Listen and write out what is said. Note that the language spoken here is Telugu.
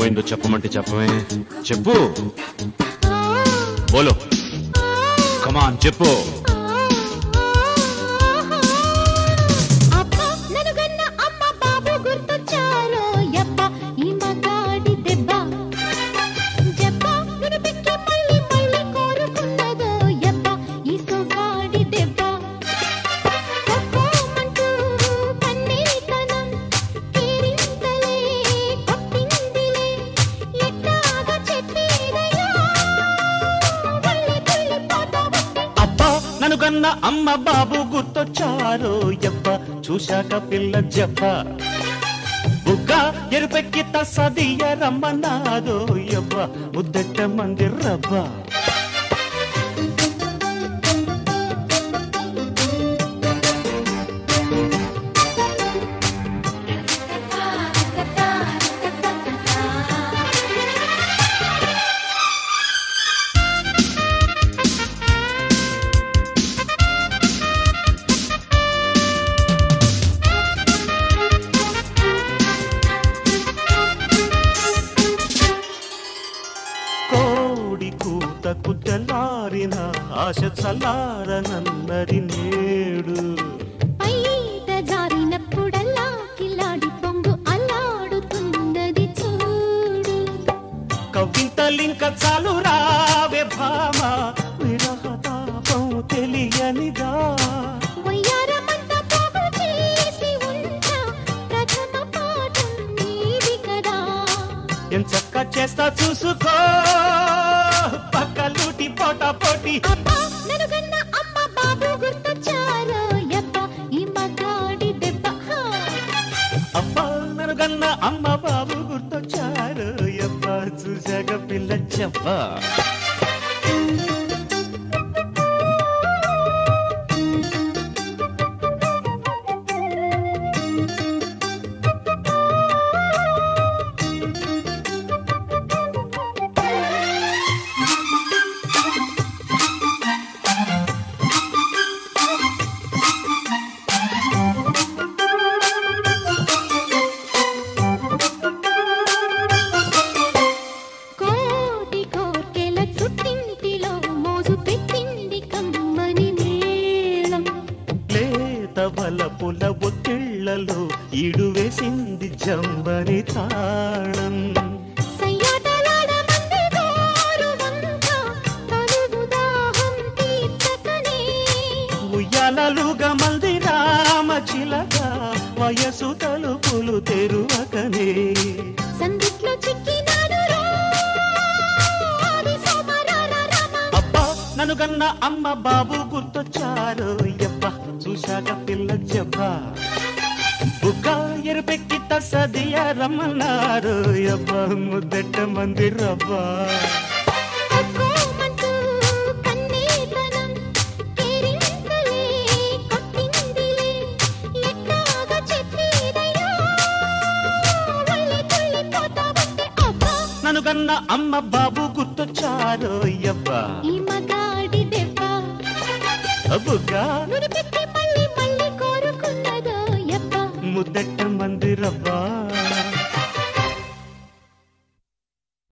ఏమైందో చెప్పమంటే చెప్పవే. చెప్పు, బోలో, కమాన్ చెప్పు. ననుగన్న అమ్మ బాబు గుర్తొచ్చారో యబ్బ, చూశాక పిల్ల జబ్బ, బుగ్గ ఎరుపెక్కి తసదియ రమ్మన్నాదో యబ్బ, ముద్దెట్ట మంది రబ్బ. కుట్టలారిన ఆశ చల్లారనన్నది నేడు, పైట జారినప్పుడల్లా కిలాడి పొంగు అల్లాడుతున్నది చూడు. కవితలింక చాలు రావే భామ, విరహతాపం తెలియనిదా. వయ్యారమంతా పోగు చేసి ఉంటా, ప్రథమ పాఠం నీది కదా. ఎంచక్క చేస్తా చూసుకో, పక్కలూటి పోటా పోటీ. అబ్బా ననుగన్న అమ్మ బాబు గుర్తొచ్చారో యబ్బ, ఈ మగాడి దెబ్బ. అబ్బా ననుగన్న అమ్మ బాబు గుర్తొచ్చారో యబ్బ, చూశాక పిల్ల చెప్ప. బలపుల ఒత్తిళ్లలో ఈడు వేసింది జంబని తాళం, ఉయ్యాలలుగా మంది రామ చిలక, వయసు తలుపులు తెరువకనే. అబ్బా ననుగన్న అమ్మ బాబు గుర్తొచ్చారో యబ్బ, చూశాక పిల్ల జబ్బ, బుగ్గ ఎరుపెక్కి తసదియ రమ్మన్నారు యబ్బ, ముద్దెట్ట మంది రబ్బ. ననుగన్న అమ్మ బాబు గుర్తొచ్చారో యబ్బ, ఈ మగాడి దెబ్బ, బుగ్గ నుడిపెట్టి మళ్ళీ మళ్ళీ కోరుకున్నదో యబ్బ, ముద్దెట్ట మంది రబ్బ.